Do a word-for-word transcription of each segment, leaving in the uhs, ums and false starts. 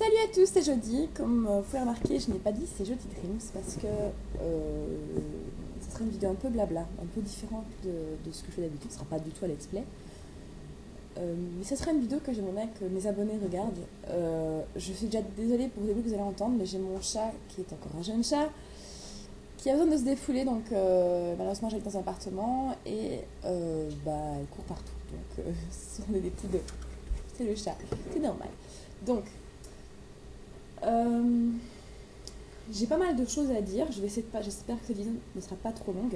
Salut à tous, c'est jeudi. Comme euh, vous pouvez remarquer, je n'ai pas dit c'est jeudi Dreams parce que euh, ce sera une vidéo un peu blabla, un peu différente de, de ce que je fais d'habitude. Ce ne sera pas du tout un let's play. Euh, mais ce sera une vidéo que j'aimerais que mes abonnés regardent. Euh, je suis déjà désolée pour le début que vous allez entendre, mais j'ai mon chat qui est encore un jeune chat qui a besoin de se défouler. Donc euh, malheureusement, j'habite dans un appartement et euh, bah, elle court partout. Donc euh, ce sont des petits deux. C'est le chat, c'est normal. Donc, Euh, j'ai pas mal de choses à dire. Je vais essayer de pas. J'espère que cette vidéo ne sera pas trop longue.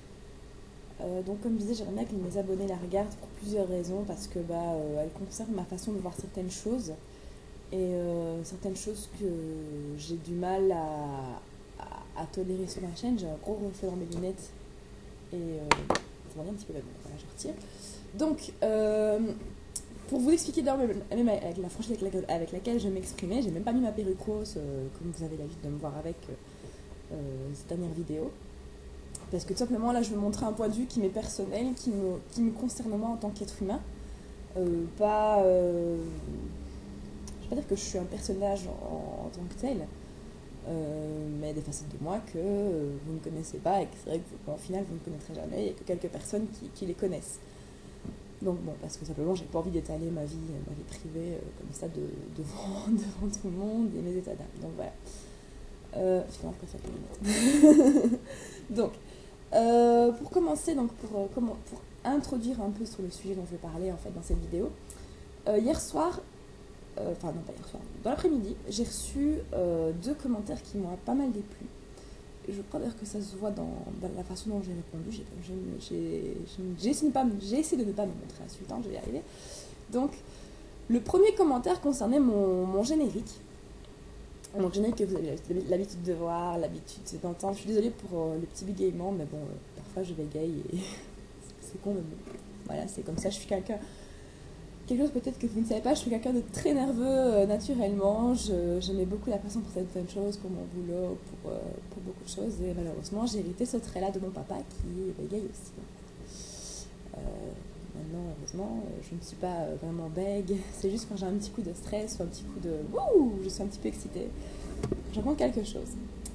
Euh, donc, comme je disais, j'aimerais bien que mes abonnés la regardent pour plusieurs raisons parce que bah, euh, elle concerne ma façon de voir certaines choses et euh, certaines choses que j'ai du mal à, à, à tolérer sur ma chaîne. J'ai un gros reflet dans mes lunettes et euh, vous voyez un petit peu. Bon, voilà, je retire. Donc. Euh, Pour vous expliquer d'ailleurs, même avec la franchise avec laquelle, avec laquelle je m'exprimais, j'ai même pas mis ma perruque rose, euh, comme vous avez l'habitude de me voir avec euh, cette dernière vidéo. Parce que tout simplement, là, je veux montrer un point de vue qui m'est personnel, qui me, qui me concerne moi en tant qu'être humain. Euh, pas... Euh, je vais pas dire que je suis un personnage en, en tant que tel, euh, mais des facettes de moi que euh, vous ne connaissez pas et que c'est vrai qu'au final, vous ne connaîtrez jamais et que quelques personnes qui, qui les connaissent. Donc bon, parce que simplement j'ai pas envie d'étaler ma vie, ma vie privée euh, comme ça de, devant, devant tout le monde et mes états d'âme. Donc voilà. Euh, finalement je préfère les Donc, euh, pour commencer, donc pour, euh, comment, pour introduire un peu sur le sujet dont je vais parler en fait dans cette vidéo, euh, hier soir, euh, enfin non pas hier soir, dans l'après-midi, j'ai reçu euh, deux commentaires qui m'ont pas mal déplu. Je crois d'ailleurs que ça se voit dans, dans la façon dont j'ai répondu. J'ai, j'ai, j'ai, essayé de ne j'ai essayé de ne pas me montrer insultante, je vais y arriver. Donc, le premier commentaire concernait mon, mon générique. Donc, générique que vous avez l'habitude de voir, l'habitude d'entendre. Je suis désolée pour euh, le petit bégaiement, mais bon, euh, parfois je bégaye et c'est con, mais bon. Voilà, c'est comme ça, je suis quelqu'un... Quelque chose peut-être que vous ne savez pas, je suis quelqu'un de très nerveux euh, naturellement, je, je mets beaucoup la pression pour certaines choses, pour mon boulot, pour, euh, pour beaucoup de choses, et malheureusement j'ai hérité ce trait-là de mon papa qui bégaye aussi. Euh, maintenant, heureusement, je ne suis pas vraiment bègue, c'est juste quand j'ai un petit coup de stress ou un petit coup de wouh, je suis un petit peu excitée, j'en prends quelque chose.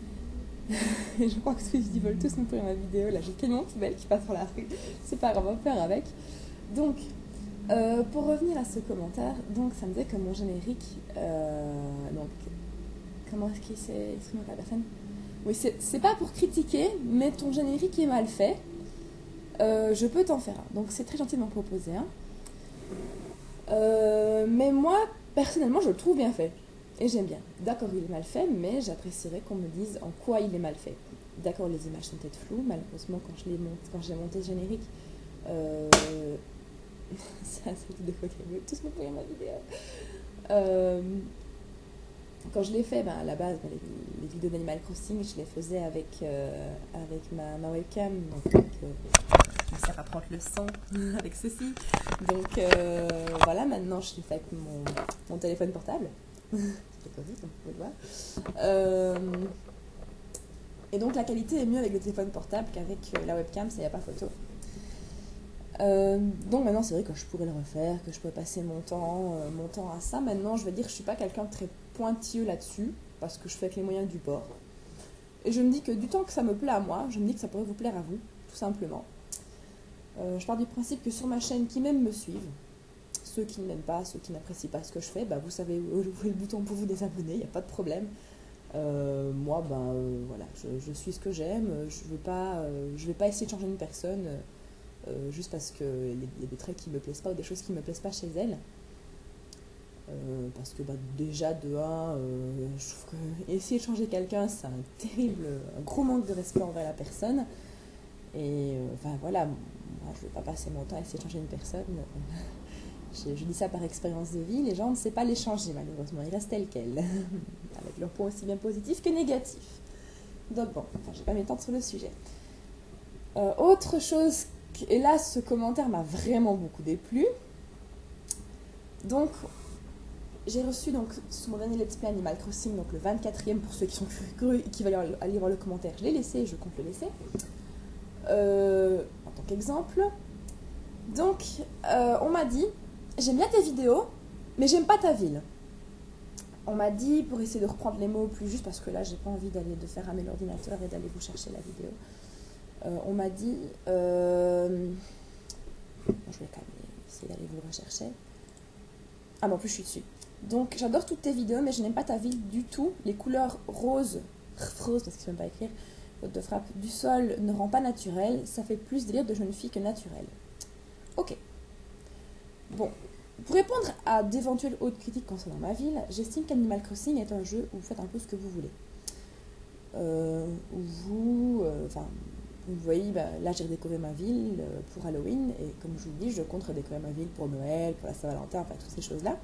Et je crois que tous ils veulent tous me pourrir ma vidéo, là j'ai tellement de poubelles qui passent sur la rue, c'est pas grave, on va faire avec. Donc, Euh, pour revenir à ce commentaire, donc ça me disait que mon générique, euh, donc comment est-ce qu'il s'est exprimé la personne? Oui, c'est, c'est pas pour critiquer, mais ton générique est mal fait, euh, je peux t'en faire un. Donc c'est très gentil de m'en proposer un. Euh, mais moi, personnellement, je le trouve bien fait. Et j'aime bien. D'accord, il est mal fait, mais j'apprécierais qu'on me dise en quoi il est mal fait. D'accord, les images sont peut-être floues, malheureusement, quand, je les monte, quand j'ai monté ce générique, euh, ça, c'est tout de fois qu'ils veulent tous me pourrir ma vidéo. Euh, quand je l'ai fait, ben, à la base, ben, les, les vidéos d'Animal Crossing, je les faisais avec, euh, avec ma, ma webcam, donc euh, qui sert à prendre le son avec ceci. Donc euh, voilà, maintenant je l'ai fait avec mon, mon téléphone portable. C'est Covid, donc vous pouvez le voir. Euh, et donc la qualité est mieux avec le téléphone portable qu'avec la webcam, ça n'y a pas photo. Euh, donc maintenant c'est vrai que je pourrais le refaire, que je pourrais passer mon temps, euh, mon temps à ça. Maintenant je vais dire que je suis pas quelqu'un de très pointilleux là-dessus, parce que je fais avec les moyens du bord. Et je me dis que du temps que ça me plaît à moi, je me dis que ça pourrait vous plaire à vous, tout simplement. Euh, je pars du principe que sur ma chaîne, qui m'aiment me suivent. Ceux qui ne m'aiment pas, ceux qui n'apprécient pas ce que je fais, bah, vous savez où est le bouton pour vous désabonner, il n'y a pas de problème. Euh, moi, ben euh, voilà, je, je suis ce que j'aime, je ne vais pas, euh, je vais pas essayer de changer une personne. Euh, Euh, juste parce qu'il y a des traits qui ne me plaisent pas ou des choses qui ne me plaisent pas chez elle. Euh, parce que bah, déjà, de un, euh, je trouve que essayer de changer quelqu'un, c'est un terrible, un gros manque de respect envers la personne. Et euh, enfin voilà, moi, je ne vais pas passer mon temps à essayer de changer une personne. je, je dis ça par expérience de vie, les gens ne savent pas les changer malheureusement, ils restent tels quels, avec leurs points aussi bien positifs que négatifs. Donc bon, enfin, je ne vais pas m'étendre sur le sujet. Euh, autre chose. Et là, ce commentaire m'a vraiment beaucoup déplu. Donc, j'ai reçu donc, sur mon dernier Let's Play Animal Crossing, donc le vingt-quatrième pour ceux qui sont curieux et qui veulent aller voir le commentaire, je l'ai laissé et je compte le laisser. Euh, en tant qu'exemple. Donc, euh, on m'a dit, j'aime bien tes vidéos, mais j'aime pas ta ville. on m'a dit, pour essayer de reprendre les mots plus juste, parce que là, j'ai pas envie d'aller de faire ramer l'ordinateur et d'aller vous chercher la vidéo. Euh, on m'a dit... Euh... Bon, je vais quand même essayer d'aller vous le rechercher. Ah, mais en plus, je suis dessus. Donc, j'adore toutes tes vidéos, mais je n'aime pas ta ville du tout. Les couleurs roses, rose, parce que je ne sais même pas écrire, faute de frappe, du sol ne rend pas naturel. Ça fait plus délire de jeune fille que naturel. Ok. Bon. Pour répondre à d'éventuelles hautes critiques concernant ma ville, j'estime qu'Animal Crossing est un jeu où vous faites un peu ce que vous voulez. Euh, où vous... euh, Enfin... Vous voyez, bah, là j'ai redécoré ma ville euh, pour Halloween, et comme je vous le dis, je compte redécorer ma ville pour Noël, pour la Saint-Valentin, enfin toutes ces choses-là.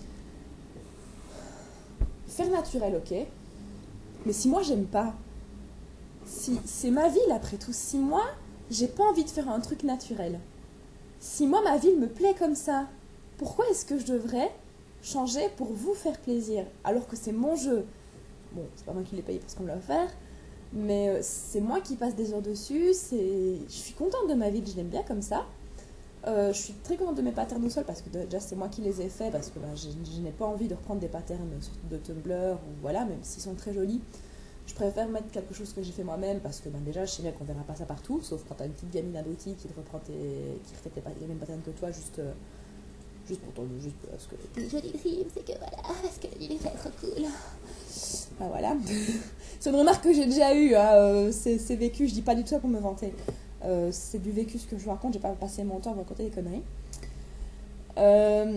Faire naturel, ok, mais si moi j'aime pas, si c'est ma ville après tout, si moi j'ai pas envie de faire un truc naturel, si moi ma ville me plaît comme ça, pourquoi est-ce que je devrais changer pour vous faire plaisir alors que c'est mon jeu? Bon, c'est pas moi qui l'ai payé parce qu'on me l'a offert. Mais c'est moi qui passe des heures dessus, je suis contente de ma ville, je l'aime bien comme ça. Euh, je suis très contente de mes patterns au sol parce que déjà c'est moi qui les ai faits, parce que bah, je, je n'ai pas envie de reprendre des patterns de Tumblr, ou voilà, même s'ils sont très jolis. Je préfère mettre quelque chose que j'ai fait moi-même parce que bah, déjà je sais bien qu'on verra pas ça partout, sauf quand t'as une petite gamine abrutie qui te reprend tes, qui refait tes, les mêmes patterns que toi, juste, euh, juste pour ton, juste parce que les jolies rimes, c'est que voilà, parce que il est trop cool. Ah, voilà. C'est une remarque que j'ai déjà eue, hein, euh, c'est vécu, je dis pas du tout ça pour me vanter. Euh, c'est du vécu ce que je vous raconte, j'ai pas passé mon temps à vous raconter des conneries. Euh,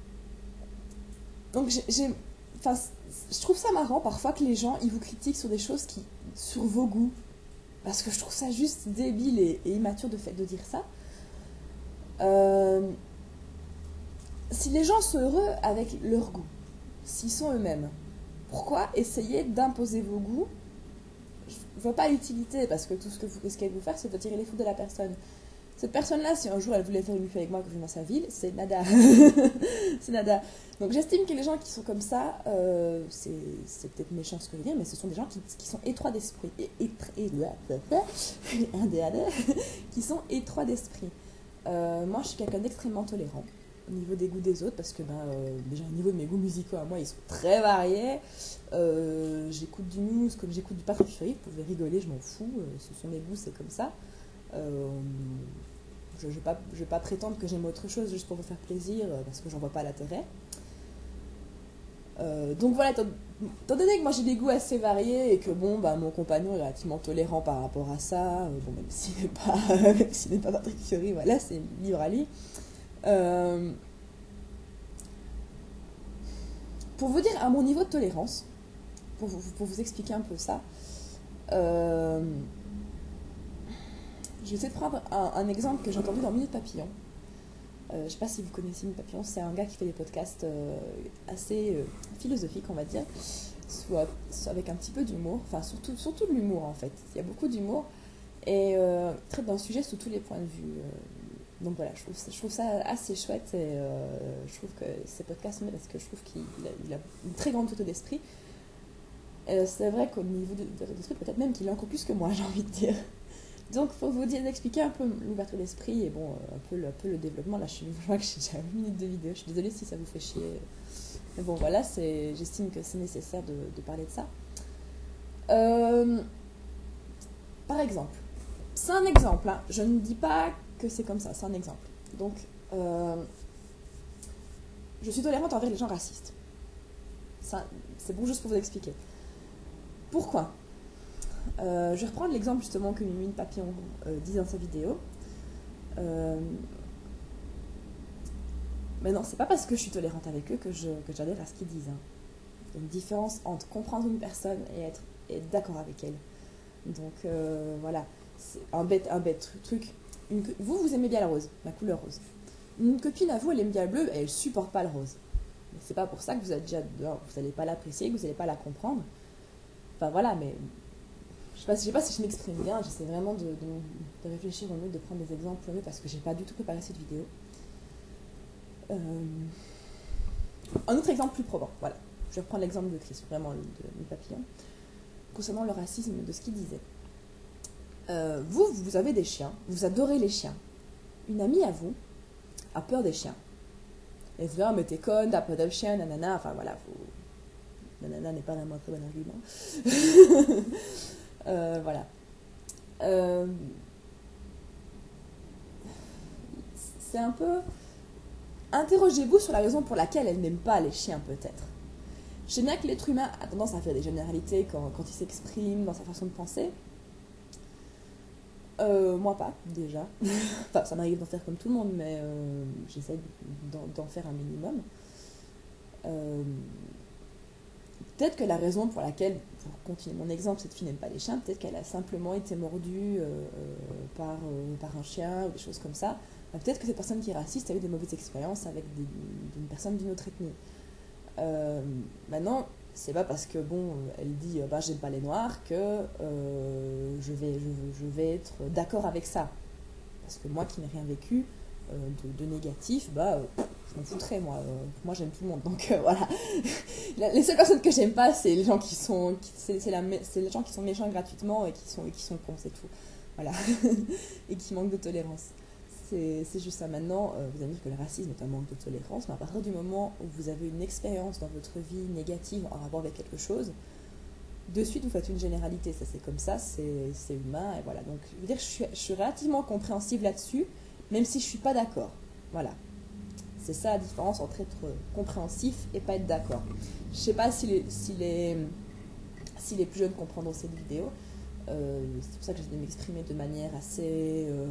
donc j'ai... Enfin, je trouve ça marrant parfois que les gens, ils vous critiquent sur des choses qui... sur vos goûts. Parce que je trouve ça juste débile et, et immature de, fait, de dire ça. Euh, si les gens sont heureux avec leur goût, s'ils sont eux-mêmes, pourquoi essayer d'imposer vos goûts? Je ne vois pas l'utilité, parce que tout ce que vous risquez de vous faire, c'est de tirer les foudres de la personne. Cette personne-là, si un jour elle voulait faire une nuit avec moi que je viens dans sa ville, c'est nada. C'est nada. Donc j'estime que les gens qui sont comme ça, euh, c'est peut-être méchant ce que je veux dire, mais ce sont des gens qui, qui sont étroits d'esprit. Et, et, et, qui sont étroits d'esprit. Euh, moi, je suis quelqu'un d'extrêmement tolérant au niveau des goûts des autres, parce que ben, euh, déjà au niveau de mes goûts musicaux à moi, ils sont très variés. Euh, j'écoute du Muse comme j'écoute du Patrick Fiori, vous pouvez rigoler, je m'en fous, euh, ce sont mes goûts, c'est comme ça. Euh, je ne vais, vais pas prétendre que j'aime autre chose juste pour vous faire plaisir, euh, parce que j'en vois pas l'intérêt. Euh, donc voilà, étant, étant donné que moi j'ai des goûts assez variés et que bon, bah, mon compagnon est relativement tolérant par rapport à ça, euh, bon, même s'il n'est pas, même s'il n'est pas Patrick Fiori, voilà, c'est libre à lui. Euh, pour vous dire à mon niveau de tolérance, pour vous, pour vous expliquer un peu ça, euh, je vais essayer de prendre un, un exemple que j'ai entendu dans Minute Papillon. Euh, je ne sais pas si vous connaissez Minute Papillon, c'est un gars qui fait des podcasts euh, assez euh, philosophiques, on va dire, soit, soit avec un petit peu d'humour, enfin surtout, surtout de l'humour en fait. Il y a beaucoup d'humour et euh, traite d'un sujet sous tous les points de vue. Euh, donc voilà, je trouve, je trouve ça assez chouette et euh, je trouve que ces podcasts, parce que je trouve qu'il a, a une très grande hauteur d'esprit. C'est vrai qu'au niveau de l'esprit, peut-être même qu'il est encore plus que moi, j'ai envie de dire. Donc, pour vous dire, expliquer un peu l'ouverture d'esprit et bon, un peu, le, un peu le développement, là, je, suis, je vois que j'ai déjà une minute de vidéo, je suis désolée si ça vous fait chier. Mais bon, voilà, j'estime que c'est nécessaire de, de parler de ça. Euh, par exemple, c'est un exemple, hein, je ne dis pas que c'est comme ça, c'est un exemple. Donc, euh, je suis tolérante envers les gens racistes. C'est bon juste pour vous expliquer. Pourquoi ? Euh, je vais reprendre l'exemple justement que Mimine Papillon euh, dit dans sa vidéo. Euh, mais non, c'est pas parce que je suis tolérante avec eux que j'adhère à ce qu'ils disent. Hein. Il y a une différence entre comprendre une personne et être, être d'accord avec elle. Donc euh, voilà, c'est un bête, un bête truc. Une, vous, vous aimez bien la rose, la couleur rose. Une copine à vous, elle aime bien le bleu et elle supporte pas le rose. Mais c'est pas pour ça que vous n'allez pas l'apprécier, que vous n'allez pas la comprendre. Enfin voilà, mais je sais pas, je sais pas si je m'exprime bien, j'essaie vraiment de, de, de réfléchir au mieux, de prendre des exemples mieux parce que j'ai pas du tout préparé cette vidéo. Euh... Un autre exemple plus probant, voilà. Je vais reprendre l'exemple de Chris, vraiment de mes papillons, concernant le racisme, de ce qu'il disait. Euh, vous, vous avez des chiens, vous adorez les chiens. Une amie à vous a peur des chiens. Elle se dit, ah, mais t'es conne, t'as peur des chiens, nanana, enfin voilà, vous, nanana n'est pas un très bon argument. euh, voilà. Euh, c'est un peu... Interrogez-vous sur la raison pour laquelle elle n'aime pas les chiens, peut-être. Je sais bien que l'être humain a tendance à faire des généralités quand, quand il s'exprime dans sa façon de penser. Euh, moi pas, déjà. Enfin, ça m'arrive d'en faire comme tout le monde, mais euh, j'essaie d'en, d'en faire un minimum. Euh, peut-être que la raison pour laquelle, pour continuer mon exemple, cette fille n'aime pas les chiens, peut-être qu'elle a simplement été mordue euh, par, euh, par un chien ou des choses comme ça. Enfin, peut-être que cette personne qui est raciste a eu des mauvaises expériences avec des, une personne d'une autre ethnie. Euh, maintenant, c'est pas parce que bon, elle dit bah j'aime pas les noirs que euh, je vais je, je vais être d'accord avec ça. Parce que moi qui n'ai rien vécu euh, de, de négatif, bah euh, je m'en foutrais moi. Euh, moi j'aime tout le monde, donc euh, voilà. Les seules personnes que j'aime pas, c'est les gens qui sont qui, c'est, c'est, la, c'est les gens qui sont méchants gratuitement et qui sont et qui sont cons, c'est tout. Voilà. Et qui manquent de tolérance. C'est, c'est juste ça. Maintenant, euh, vous allez dire que le racisme est un manque de tolérance, mais à partir du moment où vous avez une expérience dans votre vie négative en rapport avec quelque chose, de suite vous faites une généralité. Ça, c'est comme ça, c'est, c'est humain, et voilà. Donc, je veux dire, je suis, je suis relativement compréhensible là-dessus, même si je suis pas d'accord. Voilà. C'est ça la différence entre être compréhensif et pas être d'accord. Je sais pas si les, si les, si les plus jeunes comprendront cette vidéo. Euh, c'est pour ça que j'ai de m'exprimer de manière assez... Euh,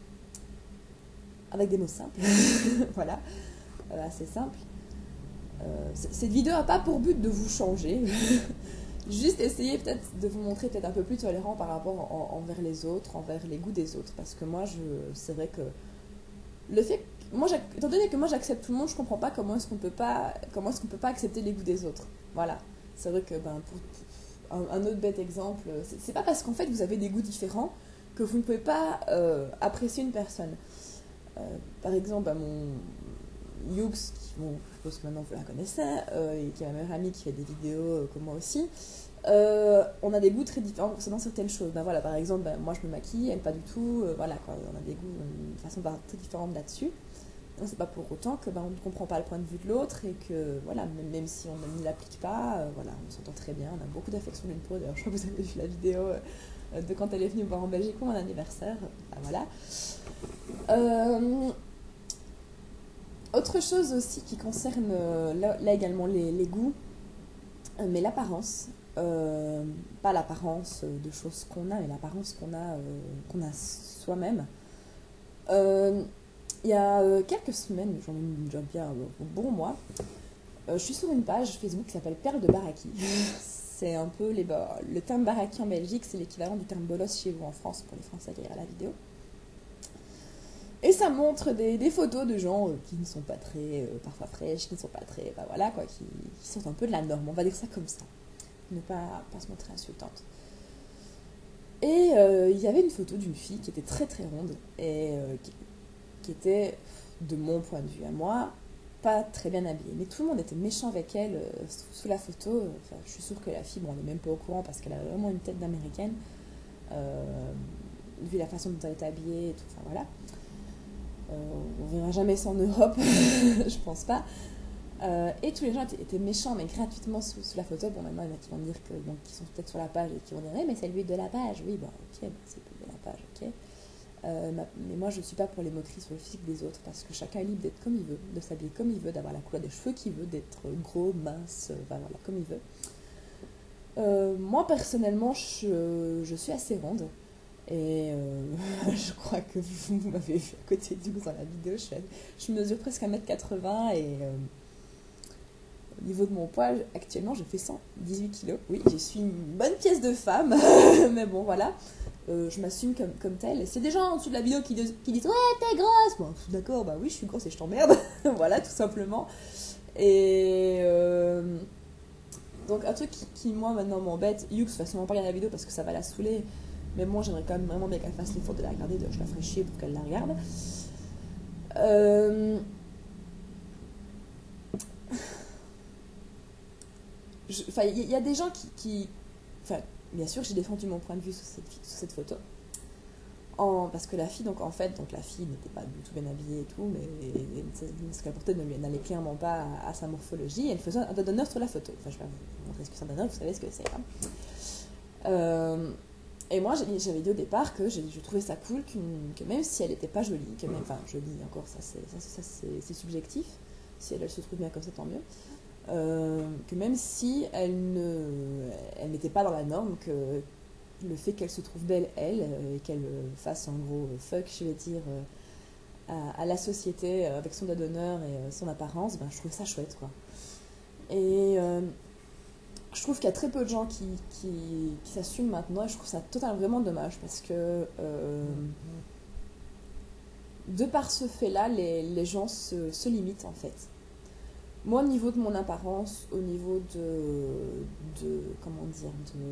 avec des mots simples, voilà, euh, assez simple. Euh, cette vidéo n'a pas pour but de vous changer, juste essayer peut-être de vous montrer peut-être un peu plus tolérant par rapport en, envers les autres, envers les goûts des autres, parce que moi, je, c'est vrai que le fait, que, moi, étant donné que moi j'accepte tout le monde, je comprends pas comment est-ce qu'on peut pas, comment est-ce qu'on peut pas accepter les goûts des autres. Voilà, c'est vrai que ben pour, pour un, un autre bête exemple, c'est, c'est pas parce qu'en fait vous avez des goûts différents que vous ne pouvez pas euh, apprécier une personne. Euh, par exemple, bah, mon Youx, qui, bon, je suppose que maintenant vous la connaissez, euh, et qui est ma meilleure amie qui fait des vidéos euh, comme moi aussi, euh, on a des goûts très différents concernant certaines choses. Bah, voilà, par exemple, bah, moi je me maquille, elle pas du tout, euh, voilà, quoi, on a des goûts, une façon très différente là-dessus. Donc c'est pas pour autant que bah, on ne comprend pas le point de vue de l'autre et que voilà, même, même si on ne l'applique pas, euh, voilà, on s'entend très bien, on a beaucoup d'affection l'une pour l'autre. D'ailleurs, je crois que vous avez vu la vidéo euh, de quand elle est venue me voir en Belgique pour mon anniversaire. Bah, voilà. Euh, autre chose aussi qui concerne euh, là, là également les, les goûts, euh, mais l'apparence, euh, pas l'apparence de choses qu'on a, mais l'apparence qu'on a, euh, qu'on a soi-même. Euh, il y a euh, quelques semaines, j'en ai déjà bien un bon mois, euh, je suis sur une page Facebook qui s'appelle Perles de Baraki. C'est un peu les, bah, le terme baraki en Belgique, c'est l'équivalent du terme bolos chez vous en France pour les Français qui regardent la vidéo. Et ça montre des, des photos de gens euh, qui ne sont pas très, euh, parfois fraîches, qui ne sont pas très, bah voilà quoi, qui, qui sortent un peu de la norme, on va dire ça comme ça. Ne pas, pas se montrer insultante. Et euh, il y avait une photo d'une fille qui était très très ronde et euh, qui, qui était, de mon point de vue à moi, pas très bien habillée. Mais tout le monde était méchant avec elle euh, sous, sous la photo. Enfin, je suis sûre que la fille, bon, elle n'est même pas au courant parce qu'elle a vraiment une tête d'américaine, euh, vu la façon dont elle était habillée et tout, enfin voilà. Euh, on ne verra jamais ça en Europe, je pense pas. Euh, et tous les gens étaient, étaient méchants, mais gratuitement sous, sous la photo. Bon, maintenant, il y en a qui vont dire que, donc, qui sont peut-être sur la page et qui vont dire, oui, mais c'est le but de la page. Oui, bon, ok, bah, c'est le but de la page, ok. Euh, ma, mais moi, je ne suis pas pour les moqueries sur le physique des autres, parce que chacun est libre d'être comme il veut, de s'habiller comme il veut, d'avoir la couleur des cheveux qu'il veut, d'être gros, mince, euh, enfin, voilà, comme il veut. Euh, moi, personnellement, je, je suis assez ronde. Et euh, je crois que vous, vous m'avez vu à côté du dans la vidéo, je, je mesure presque un mètre quatre-vingts et euh, au niveau de mon poids, actuellement je fais cent dix-huit kilos. Oui, je suis une bonne pièce de femme, mais bon voilà, euh, je m'assume comme, comme telle. C'est des gens en dessous de la vidéo qui, qui disent « Ouais, t'es grosse !» Bon, d'accord, bah oui, je suis grosse et je t'emmerde, voilà, tout simplement. Et... Euh, donc un truc qui, qui moi maintenant m'embête, Youx va sûrement pas regarder la vidéo parce que ça va la saouler. Mais moi, j'aimerais quand même vraiment bien qu'elle fasse l'effort de la regarder. Je la ferai chier pour qu'elle la regarde. Euh... Je... Enfin, il y, y a des gens qui... qui... Enfin, bien sûr, j'ai défendu mon point de vue sur cette, sur cette photo. en, parce que la fille, donc en fait, donc la fille n'était pas du tout bien habillée et tout, mais ce qu'elle portait n'allait clairement pas à, à sa morphologie. Elle faisait un doigt d'honneur sur la photo. Enfin, je vais vous montrer ce que c'est un doigt d'honneur, vous savez ce que c'est. Hein. Euh, et moi, j'avais dit au départ que je, je trouvais ça cool que même si elle n'était pas jolie, que même, enfin jolie encore, ça c'est subjectif, si elle, elle se trouve bien comme ça, tant mieux. Euh, que même si elle ne, elle n'était pas dans la norme, que le fait qu'elle se trouve belle, elle, et qu'elle fasse en gros fuck, je vais dire, à, à la société avec son doigt d'honneur et son apparence, ben, je trouvais ça chouette, quoi. Et euh, je trouve qu'il y a très peu de gens qui, qui, qui s'assument maintenant, et je trouve ça totalement vraiment dommage, parce que euh, de par ce fait-là, les, les gens se, se limitent, en fait. Moi, au niveau de mon apparence, au niveau de, de comment dire,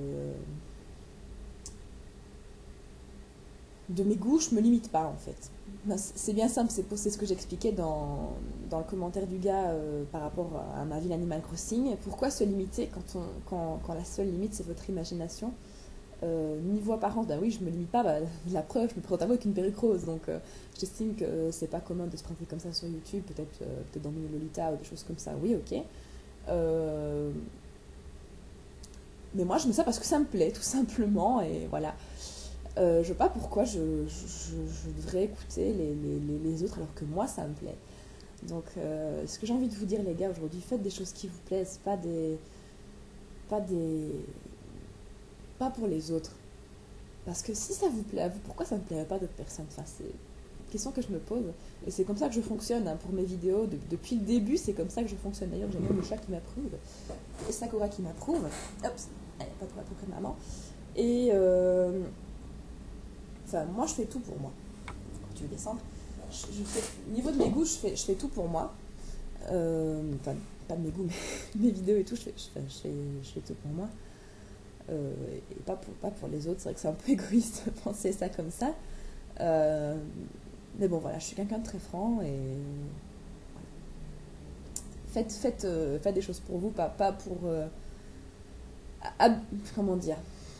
de, de mes goûts, je me limite pas en fait. C'est bien simple, c'est ce que j'expliquais dans, dans le commentaire du gars euh, par rapport à ma ville Animal Crossing. Pourquoi se limiter quand, on, quand, quand la seule limite c'est votre imagination? Euh, niveau apparence, ben oui, je me limite pas, bah, la preuve, je me présente à vous avec une perruque rose, donc euh, j'estime que euh, c'est pas commun de se présenter comme ça sur YouTube, peut-être euh, peut dans Mini Lolita ou des choses comme ça, oui, ok. Euh, mais moi, je mets ça parce que ça me plaît, tout simplement, et voilà. Euh, je sais pas pourquoi je, je, je devrais écouter les, les, les, autres alors que moi, ça me plaît. Donc, euh, ce que j'ai envie de vous dire, les gars, aujourd'hui, faites des choses qui vous plaisent, pas des... pas des... pas pour les autres. Parce que si ça vous plaît à vous, pourquoi ça ne me plairait pas d'autres personnes? Enfin, c'est une question que je me pose. Et c'est comme ça que je fonctionne hein, pour mes vidéos. De, depuis le début, c'est comme ça que je fonctionne. D'ailleurs, j'ai même le chat qui m'approuve. Et Sakura qui m'approuve. Hop, allez, pas trop à peu près maman. Et euh, enfin, moi, je fais tout pour moi. Quand tu veux descendre, je, je fais, au niveau de mes goûts, je fais, je fais tout pour moi. Euh, enfin, pas de mes goûts, mais mes vidéos et tout, je fais, je fais, je fais, je fais tout pour moi. Euh, et pas pour, pas pour les autres, c'est vrai que c'est un peu égoïste de penser ça comme ça. Euh, mais bon, voilà, je suis quelqu'un de très franc et voilà. Faites, faites, euh, faites des choses pour vous, pas, pas pour. Euh, à, comment dire?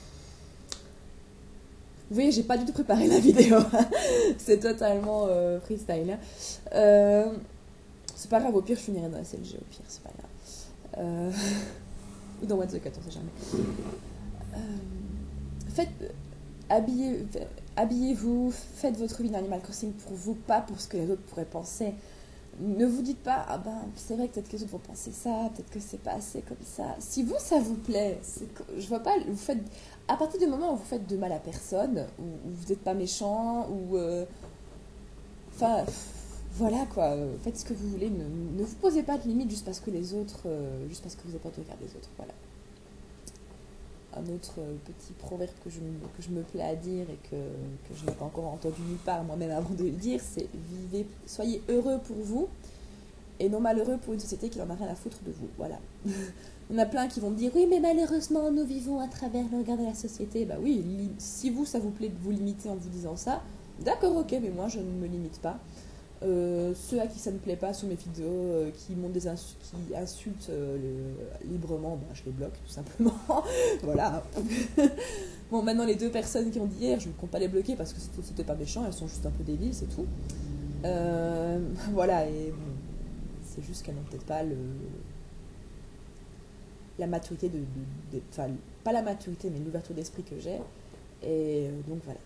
Vous voyez, j'ai pas du tout préparé la vidéo, c'est totalement euh, freestyle. Hein. Euh, c'est pas grave, au pire, je finirai dans la C L G, au pire, c'est pas grave. Euh, ou dans What the Cut, on sait jamais. Euh, faites, habillez, habillez-vous, faites votre vie d'Animal Crossing pour vous, pas pour ce que les autres pourraient penser. Ne vous dites pas, ah ben c'est vrai que peut-être que les autres vont penser ça, peut-être que c'est pas assez comme ça. Si vous, ça vous plaît, je vois pas, vous faites, à partir du moment où vous faites de mal à personne, où, où vous n'êtes pas méchant, ou euh, enfin, voilà quoi, faites ce que vous voulez, ne, ne vous posez pas de limite juste parce que les autres, euh, juste parce que vous n'avez pas de regard des autres, voilà. Un autre petit proverbe que je, que je me plais à dire et que, que je n'ai pas encore entendu nulle part moi-même avant de le dire, c'est vivez, soyez heureux pour vous et non malheureux pour une société qui n'en a rien à foutre de vous. Voilà. Il y en a plein qui vont me dire oui mais malheureusement nous vivons à travers le regard de la société. Bah oui, si vous ça vous plaît de vous limiter en vous disant ça, d'accord ok mais moi je ne me limite pas. Euh, ceux à qui ça ne plaît pas sous mes vidéos, euh, qui montent des insu qui insultent euh, le, librement, ben, je les bloque tout simplement. Voilà. Bon, maintenant les deux personnes qui ont dit hier, je ne compte pas les bloquer parce que c'était pas méchant, elles sont juste un peu débiles, c'est tout. Euh, voilà, et bon, c'est juste qu'elles n'ont peut-être pas le la maturité de, de, de, enfin pas la maturité mais l'ouverture d'esprit que j'ai, et euh, donc voilà.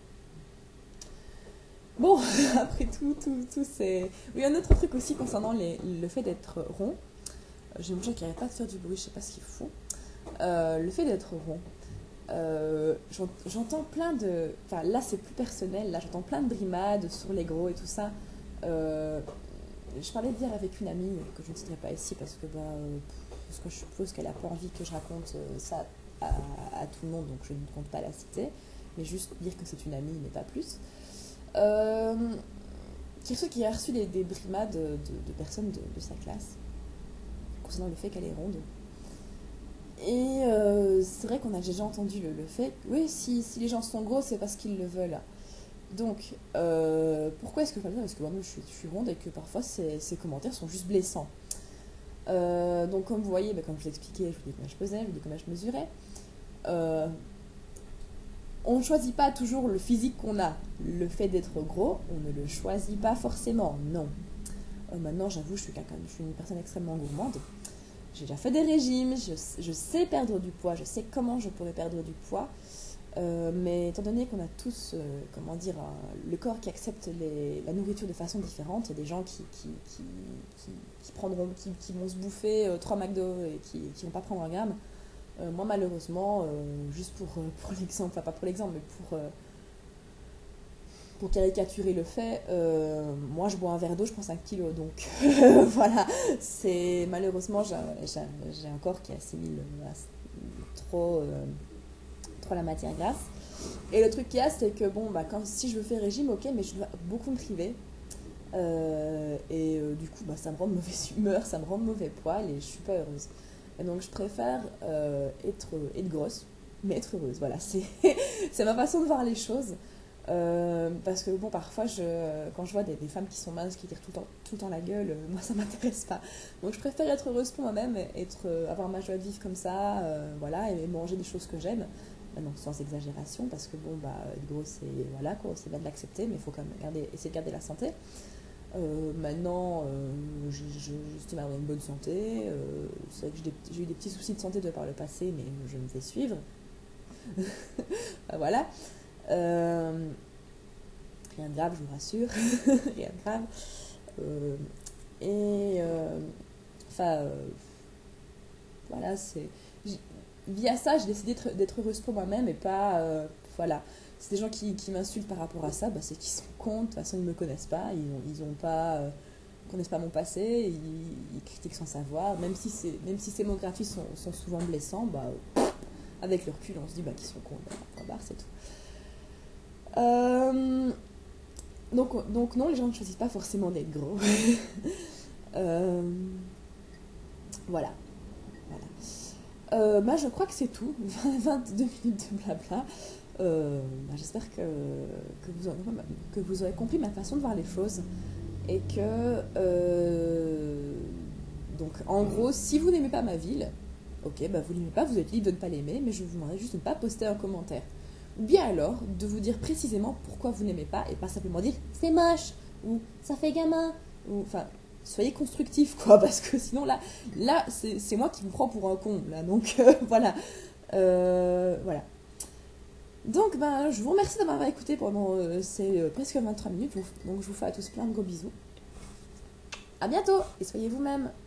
Bon, après tout, tout, tout c'est... Oui, un autre truc aussi concernant les, le fait d'être rond. J'ai mon chat qui n'arrête pas de faire du bruit, je sais pas ce qu'il fout. Euh, le fait d'être rond. Euh, j'entends plein de... Enfin, là, c'est plus personnel. Là, j'entends plein de brimades sur les gros et tout ça. Euh, je parlais d'hier avec une amie que je ne citerai pas ici parce que, bah, parce que je suppose qu'elle n'a pas envie que je raconte ça à, à tout le monde, donc je ne compte pas la citer. Mais juste dire que c'est une amie, mais pas plus. Euh, qui a reçu des, des brimades de, de, de personnes de, de sa classe concernant le fait qu'elle est ronde. Et euh, c'est vrai qu'on a déjà entendu le, le fait que oui, si, si les gens sont gros, c'est parce qu'ils le veulent. Donc, euh, pourquoi est-ce que je fais ça? Parce que moi, je suis, je suis ronde et que parfois ces, ces commentaires sont juste blessants. Euh, donc, comme vous voyez, bah, comme je l'expliquais, je vous dis combien je pesais, je vous dis combien je mesurais. Euh, on ne choisit pas toujours le physique qu'on a. Le fait d'être gros, on ne le choisit pas forcément, non. Euh, maintenant, j'avoue, je suis quelqu'un, je suis une personne extrêmement gourmande. J'ai déjà fait des régimes, je, je sais perdre du poids, je sais comment je pourrais perdre du poids. Euh, mais étant donné qu'on a tous, euh, comment dire, un- le corps qui accepte les- la nourriture de façon différente, il y a des gens qui, qui, qui, qui, qui prendront, qui, qui vont se bouffer euh, trois McDo et qui ne vont pas prendre un gramme. Euh, moi, malheureusement, euh, juste pour, euh, pour l'exemple, enfin pas pour l'exemple, mais pour, euh, pour caricaturer le fait, euh, moi je bois un verre d'eau, je prends cinq kilos. Donc voilà, c'est malheureusement, j'ai j'ai- j'ai un corps qui assimile euh, trop, euh, trop la matière grasse. Et le truc qu'il y a, c'est que bon, bah, quand, si je veux faire régime, ok, mais je dois beaucoup me priver. Euh, et euh, du coup, bah, ça me rend de mauvaise humeur, ça me rend de mauvais poil et je suis pas heureuse. Et donc, je préfère euh, être, être grosse, mais être heureuse. Voilà, c'est c'est ma façon de voir les choses. Euh, parce que bon, parfois, je, quand je vois des, des femmes qui sont minces, qui tirent tout le temps, tout le temps la gueule, euh, moi, ça m'intéresse pas. Donc, je préfère être heureuse pour moi-même, être, euh, avoir ma joie de vivre comme ça, euh, voilà, et manger des choses que j'aime. Non, sans exagération, parce que bon, bah, être gros, c'est voilà, quoi, c'est bien de l'accepter, mais il faut quand même garder, essayer de garder la santé. Euh, maintenant, euh, je- je- j'estime avoir une bonne santé. Euh, c'est vrai que j'ai des- j'ai eu des petits soucis de santé de par le passé, mais je me fais suivre. Bah, voilà. Euh, rien de grave, je vous rassure. Rien de grave. Euh, et euh, enfin, euh, voilà, c'est. j'- Via ça, j'ai décidé d'être d'être heureuse pour moi-même et pas. Euh, voilà. C'est des gens qui, qui m'insultent par rapport à ça, bah, c'est qu'ils sont cons, de toute façon ils ne me connaissent pas, ils ont, ils ont pas, euh, connaissent pas mon passé, ils, ils critiquent sans savoir, même si, c'est, même si ces mots gratuits sont, sont souvent blessants, bah, avec le recul on se dit bah, qu'ils sont cons, bah, point barre, c'est tout. Euh, donc, donc non, les gens ne choisissent pas forcément d'être gros. Euh, voilà. Voilà. Euh, bah, je crois que c'est tout. vingt-deux minutes de blabla. Euh, bah, j'espère que, que, vous aurez, que vous aurez compris ma façon de voir les choses. Et que, euh, donc, en gros, si vous n'aimez pas ma ville, ok, bah vous l'aimez pas, vous êtes libre de ne pas l'aimer, mais je vous demanderai juste de ne pas poster un commentaire. Ou bien alors, de vous dire précisément pourquoi vous n'aimez pas, et pas simplement dire c'est moche, ou ça fait gamin, ou enfin, soyez constructif, quoi, parce que sinon, là, là c'est, c'est moi qui vous prends pour un con, là, donc euh, voilà. Euh, voilà. Donc, ben, je vous remercie de m'avoir écouté pendant euh, ces euh, presque vingt-trois minutes. Donc, je vous fais à tous plein de gros bisous. À bientôt et soyez vous-même.